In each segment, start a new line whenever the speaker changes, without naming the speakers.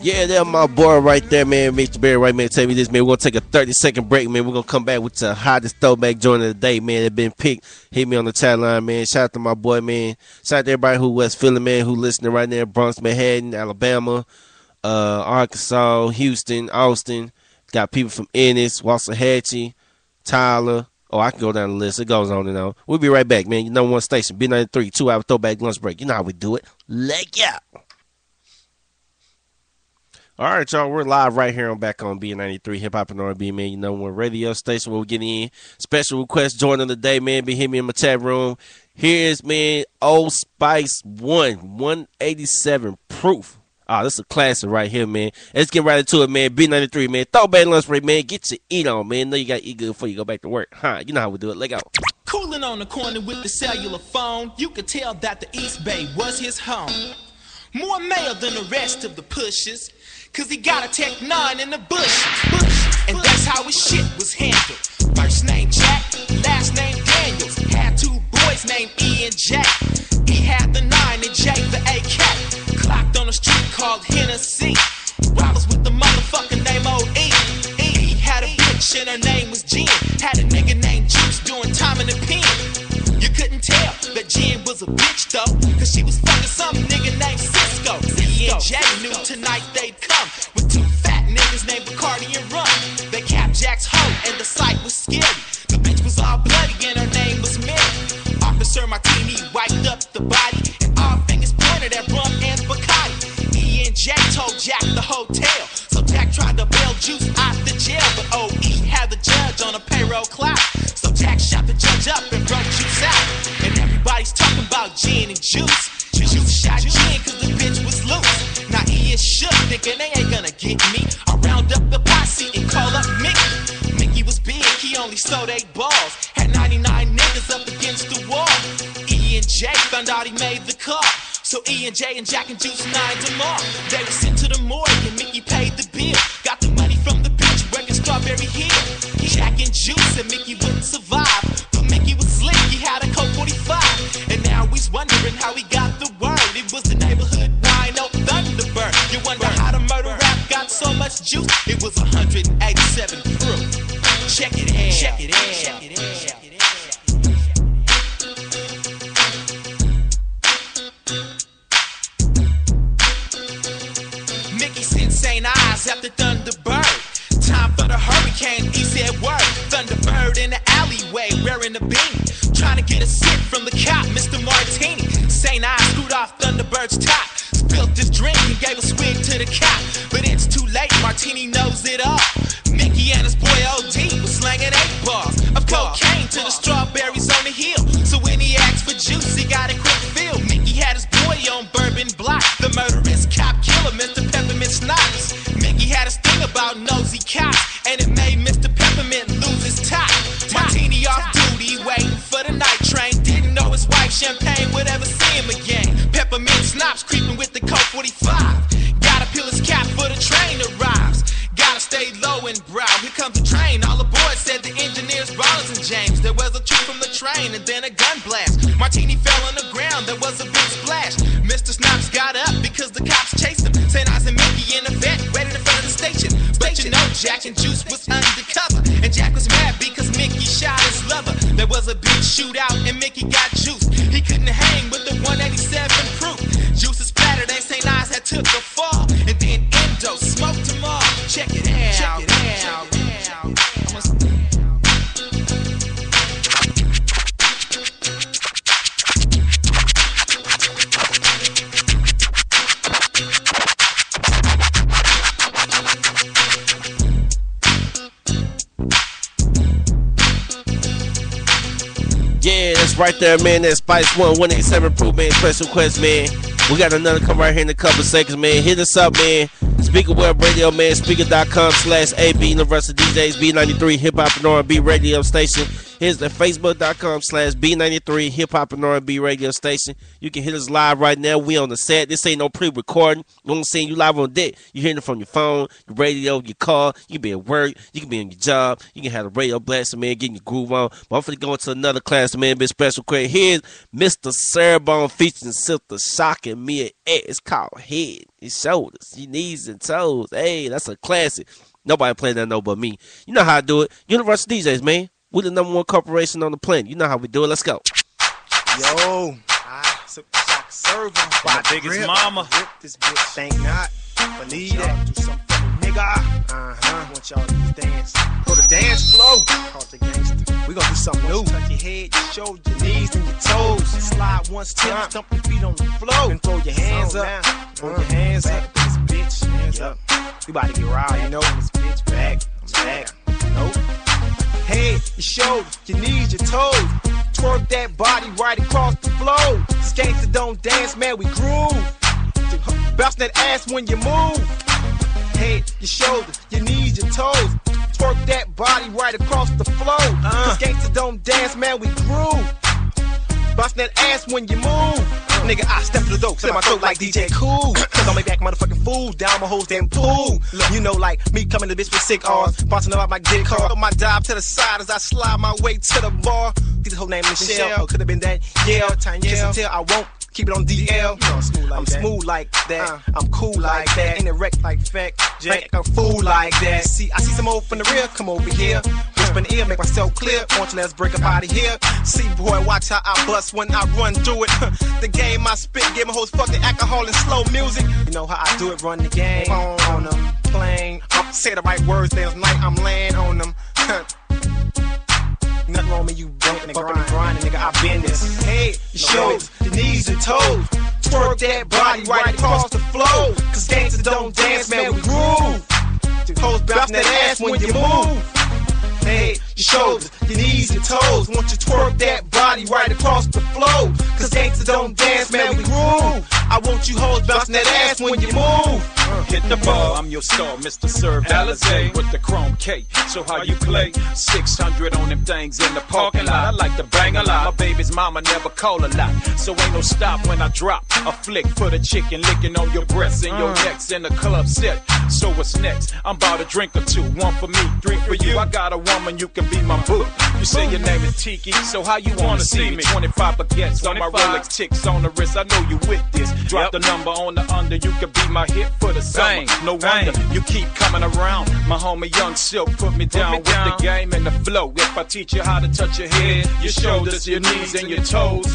Yeah, that's my boy right there, man. Mr. Barry, right, man. Tell me this, man. We're going to take a 30-second break, man. We're going to come back with the hottest throwback joint of the day, man. That been picked. Hit me on the chat line, man. Shout out to my boy, man. Shout out to everybody who West Philly, man, who listening right there. Bronx, Manhattan, Alabama, Arkansas, Houston, Austin. Got people from Ennis, Waxahachie, Tyler. Oh, I can go down the list. It goes on and on. We'll be right back, man. Your number one station, B93, 2-hour throwback lunch break. You know how we do it. Leg out. All right, y'all. We're live right here on back on B93 Hip Hop and R&B, man. You know, one radio station where we get in. Special request join of the day, man. Be hit me in my chat room. Here's, man, Old Spice 187 Proof. Oh, this is a classic right here, man. Let's get right into it, man. B93, man. Throwback lunch break, man. Get your eat on, man. Know you got to eat good before you go back to work. Huh? You know how we do it. Let go.
Cooling on the corner with the cellular phone. You could tell that the East Bay was his home. More male than the rest of the pushers. Cause he got a Tech 9 in the bushes. And that's how his shit was handled. First name Jack, last name Daniels. Had two boys named E and J. E had the 9 and J the AK. Clocked on a street called Hennessy. Robbers with the motherfucking name O.E. E had a bitch and her name was Jen. Had a nigga named Juice doing time in the pen. You couldn't tell that Jen was a bitch though. Cause she was fucking some nigga named Cisco. E and J knew tonight they'd come with two fat niggas named Bacardi and Rum. They capped Jack's hoe and the sight was scary. The bitch was all bloody and her name was Mary. Officer Martini wiped up the body and all fingers pointed at Rum and Bacardi. E and J told Jack the hotel. So Jack tried to bail Juice out the jail, but O.E. had the judge on a payroll clock. So Jack shot the judge up and broke Juice out. And everybody's talking about Jen and Juice. Juice shot Jen cause the bitch was loose. Now he is shook, thinking they ain't gonna get me. I round up the posse and call up Mickey. Mickey was big, he only sold 8 balls. Had 99 niggas up against the wall. E and J found out he made the call. So E and J and Jack and Juice 9'd them off. They were sent to the morgue and Mickey paid the bill. Got the money from the bitch working Strawberry Hill. Jack and Juice and Mickey wouldn't survive. But Mickey was slick, he had a Colt 45. And now he's wondering how he got the word. It was the neighborhood rhino Thunderbird. You wonder how the murder rap got so much juice? It was 187 proof. Check it out. Check it out. Check it out. Check it out. Mickey sent St. Eyes after Thunderbird. Time for the hurricane, he said word. Thunderbird in the alleyway, wearing a beanie. Trying to get a sip from the cop, Mr. Martini. St. Eyes screwed off Thunderbird's top. Spilled his drink and gave a swig to the cop. But it's too late, Martini knows it all. Mickey and his boy O.D. was slanging 8 balls of cocaine to the strawberries on the hill. So when he asked for juice, he got a quick fill. Mickey had his boy on Bourbon Block. The murderous cop killer, Mr. Peppermint Snipes. Mickey had his thing about nosy cops, and it made Mr. Peppermint lose his top. Martini off duty, waiting for the night train. Didn't know his wife Champagne would ever see him again. Peppermint Snipes creeping with the Colt 45. Gotta peel his cap for the train arrives. Gotta stay low and brow. Here comes the train. All aboard said the engineers, Rollins and James. There was a truck from the train and then a gun blast. Martini fell on the ground. There was a big splash. Mr. Snipes got up because the cops chased him. St. Eyes and Mickey in a vet waiting in front of the station. But you know Jack and Juice was undercover. And Jack was mad because Mickey shot his lover. There was a big shootout and Mickey got juiced. He couldn't hang with the 187 proof. Juice is splattered and St. Eyes had took a fall. And then Endo smoked them all. Check it out. Check it out.
Yeah, that's right there, man. That Spice 187 Proof, man. Special request, man. We got another come right here in a couple seconds, man. Hit us up, man. Speaker Web Radio, man. Speaker.com/AB Universal DJs B93 Hip Hop and R&B radio station. Hit Here's the Facebook.com/B93 Hip Hop and R&B radio station. You can hit us live right now. We on the set. This ain't no pre-recording. We don't seeing you live on deck. You hearing it from your phone, your radio, your car. You can be at work. You can be on your job. You can have the radio blasting, man, getting your groove on. But I'm finna go into another class, man. Big special credit. Here's Mr. Cerebone featuring Silter Shock and Mia X. It's called Head, His Shoulders, Your Knees and Toes. Hey, that's a classic. Nobody playing that no but me. You know how I do it. Universal DJs, man. We're the #1 corporation on the planet. You know how we do it. Let's go.
Yo, serve him.
My biggest mama.
Rip this bitch. Think not. Believe that. Do something for me, nigga. Want y'all to dance. Go to dance flow. Call the gangster. We gonna do something new. Touch your head, your shoulder, your knees, and your toes. Slide one step, stomp your feet on the floor. And throw your hands up. Throw your hands up. This bitch. Hands up. We about to get wild, you know. This bitch back. I'm back. Nope. Head, your shoulder, your knees, your toes. Twerk that body right across the floor. Gangsta don't dance, man, we groove. Bounce that ass when you move. Head, your shoulder, your knees, your toes. Twerk that body right across the floor. Cause gangsta don't dance, man, we groove. Bounce that ass when you move. Nigga, I step to the door, clear my throat like DJ Cool. Cause on my back, motherfucking fool, down my hoes, damn pool. You know, like me coming to bitch with sick R's, bouncing up my dick hard. Throw my dive to the side as I slide my way to the bar. This whole name Michelle, or could've been that, yeah. Yes, until I won't. Keep it on DL. I'm smooth like that. I'm cool like that. Ain't a wreck like fact. Jack, I'm fool like that. See, I see some old from the rear. Come over here. Whisper in the ear, make myself clear. Want you, let's break up out of here. See, boy, watch how I bust when I run through it. The game I spit, give my hoes fucking alcohol and slow music. You know how I do it, run the game. On them, playing. Say the right words, there's night, I'm laying on them. Nothing wrong with you bumping and grinding, nigga, I been this. Head, your shoulders, your knees and toes. Twerk that body right across the floor. Cause gangsters don't dance, man, we groove. Hoes bounce that ass when you move. Head, your shoulders, your knees and toes. Want you twerk that body right across the floor. Cause gangsters don't dance, man, we groove. I want you hoes bouncing that ass when you move.
Hit the ball, I'm your star, Mr. Serve Alizé with the chrome K. So how you play? 600 on them things in the parking lot. I like to bang a lot. My baby's mama never call a lot. So ain't no stop when I drop a flick for the chicken licking on your breasts and your necks in the club set. So what's next? I'm about a drink or two. One for me, three for you. I got a woman, you can be my boo. You say your name is Tiki, so how you wanna see me? 25 baguettes on my Rolex ticks on the wrist. I know you with this. Drop the number on the under, you can be my hit for the summer. No wonder you keep coming around. My homie Young Silk put me down with the game and the flow. If I teach you how to touch your head, your shoulders, your knees, and your toes,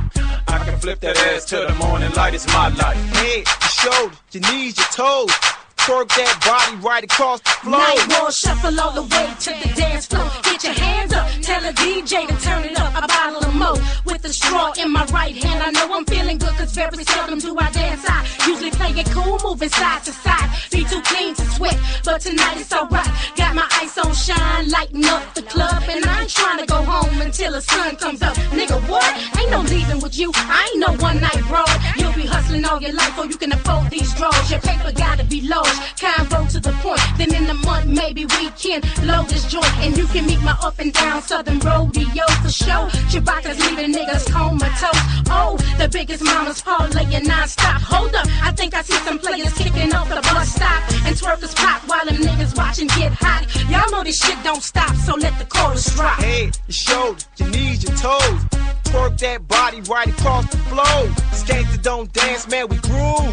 I can flip that ass till the morning light. It's my life.
Head, your shoulder, your knees, your toes. Twerk that body right across the floor.
Nightwalk shuffle all the way to the dance floor. Get your hands up, tell a DJ to turn it up. A bottle of Mo with a straw in my right hand. I know I'm feeling good cause very seldom do I dance. I usually play it cool, moving side to side. Be too clean to sweat, but tonight it's alright. Got my ice on shine, lighting up the club. And I ain't trying to go home until the sun comes up. Nigga, what? Ain't no leaving with you. I ain't no one night broad. You'll be hustling all your life or you can afford these draws. Your paper gotta be low. Convo to the point, then in a month maybe we can load this joint and you can meet my up and down southern rodeo for show. Chewbacca's leaving niggas comatose. Oh, the biggest mamas parlaying non-stop. Hold up, I think I see some players kicking off the bus stop and twerkers pop while them niggas watching get hot. Y'all know this shit don't stop, so let the chorus drop.
Head, your shoulders, your knees, your toes. Twerk that body right across the floor. Gangsters don't dance, man, we groove.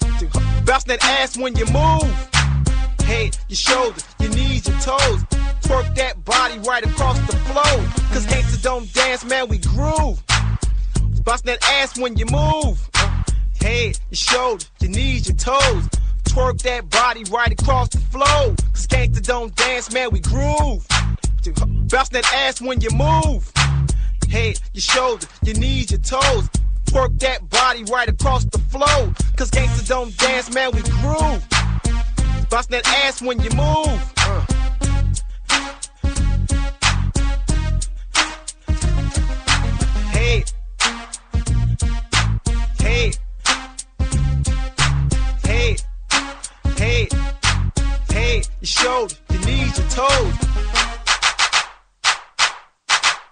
Bounce that ass when you move. Head, your shoulders, your knees, your toes. Twerk that body right across the floor. Cause gangsters don't dance, man, we groove. Bounce that ass when you move. Head, your shoulders, your knees, your toes. Twerk that body right across the floor. Cause gangsters don't dance, man, we groove. Bounce that ass when you move. Head, your shoulders, your knees, your toes. Twerk that body right across the floor. Cause gangsters don't dance, man, we groove. Bounce that ass when you move. Hey. Hey. Hey. Hey. Hey. Your shoulder, your knees, your toes.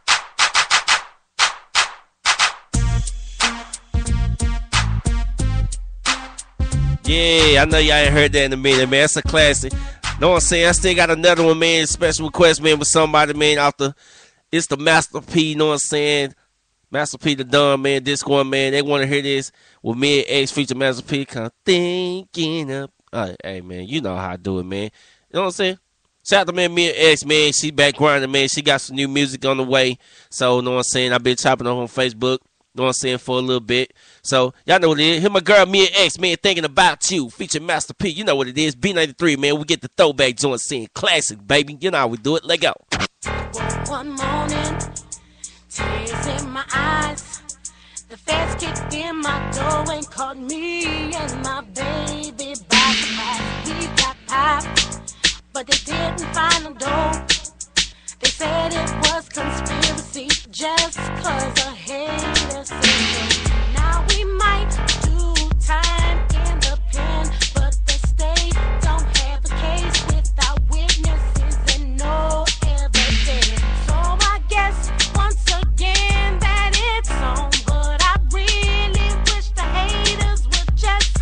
Yeah, I know y'all ain't heard that in a minute, man. That's a classic. Know what I'm saying? I still got another one, man. Special request, man, with somebody, man, it's the Master P, you know what I'm saying? Master P the Don, man, this one, man. They want to hear this with me and X feature Master P. Kind of thinking up. Hey, man, you know how I do it, man. You know what I'm saying? Shout out to man, me and X, man. She back grinding, man. She got some new music on the way. So, you know what I'm saying? I've been chopping on Facebook. You know what I'm saying, for a little bit. So, y'all know what it is. Here my girl, me and X, man, thinking about you. Feature Master P. You know what it is. B93, man. We get the throwback joint scene. Classic, baby. You know how we do it. Let go.
One morning, tears in my eyes. The feds kicked in my door and caught me and my baby by surprise. We got popped, but they didn't find the door. They said it was conspiracy just cause a hater said it. Now we might do time in the pen, but the state don't have a case without witnesses and no evidence. So I guess once again that it's on, but I really wish the haters would just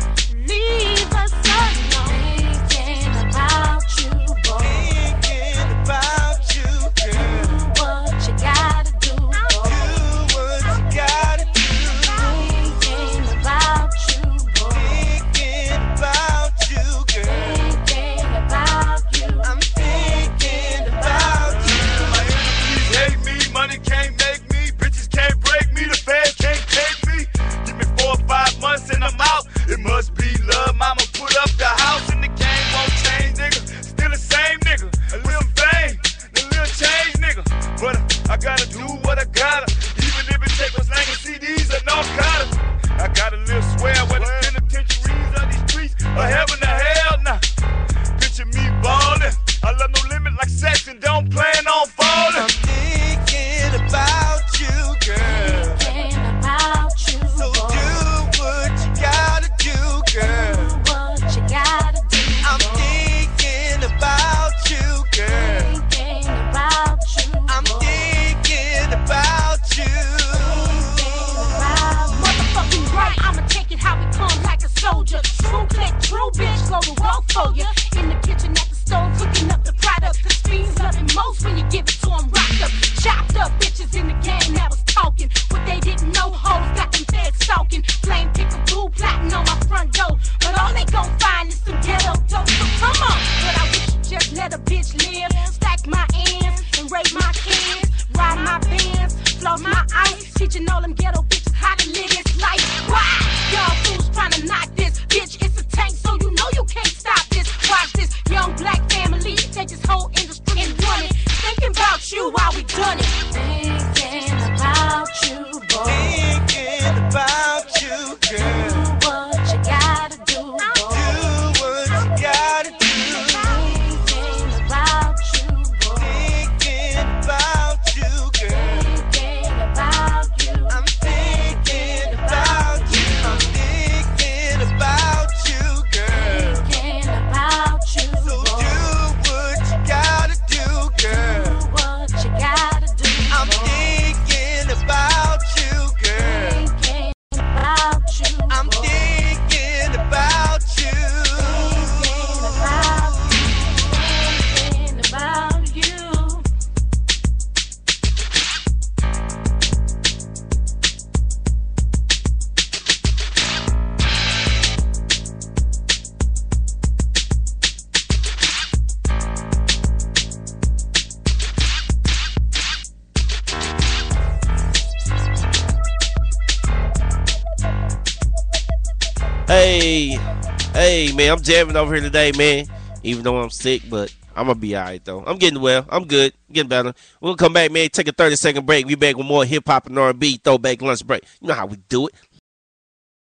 leave us alone. Thinking about you, boy. Thinking about you, girl. Do what you gotta do, boy. Do what you gotta do. Thinking about you, boy. Thinking about you, girl. Thinking about you. I'm thinking about you.
My enemies hate me, money can't make me, bitches can't break me, the feds can't take me. Give me 4 or 5 months and I'm out. It must be love, mama put up the house and the game won't change, nigga. Still the same nigga, a little fame, a little change, nigga. But I gotta do what I gotta, even if it takes us slanging CDs or no cutters. I gotta live swear where the penitentiaries of these streets are heaven to hell now. Picture me ballin', I love no limit like sex and don't plan on falling. I'm thinking about you, girl.
Thinking about you,
So
boy.
do what you gotta do, girl.
Do what you gotta do,
I'm
boy.
thinking about you, girl.
Thinking about you,
I'm
boy.
thinking about you.
Motherfucking right, I'ma take it how we come like a soldier. True click, true bitch, go to war for ya. In the kitchen at the stove, cooking up the product. Cause fiends love it most when you give it to them rocked up. Chopped up bitches in the game that was talking. What they didn't know, hoes got them feds stalking. Flame pick-a-boo plotting on my front door. But all they gon' find is some ghetto dope, so come on. But I wish you just let a bitch live. Stack my ends and raise my kids. Ride my bands, floss my ice. Teaching all them ghetto bitches how to live this life. Why? Y'all fools trying to knock this. Bitch, it's a tank, so you know you can't stop this. Watch this young black family take this whole industry and run it. Thinking about you while we done it. Thinking about you, boy.
Thinking about you,
Do
girl.
what you gotta do, boy.
Do what you gotta do.
Thinking about you, boy.
Thinking about you, girl.
Thinking about you.
I'm thinking about you. I'm thinking about you, girl.
Thinking about you,
So
boy.
do what you gotta do, girl.
Do what you gotta do,
I'm
boy.
thinking about you, girl.
Thinking about you,
I'm
boy.
thinking about you.
Thinking about you. Thinking about you.
Hey, man, I'm jamming over here today, man. Even though I'm sick, but I'm gonna be all right though. I'm getting well. I'm good. Getting better. We'll come back, man. Take a 30-second break. We back with more hip hop and R&B throwback lunch break. You know how we do it.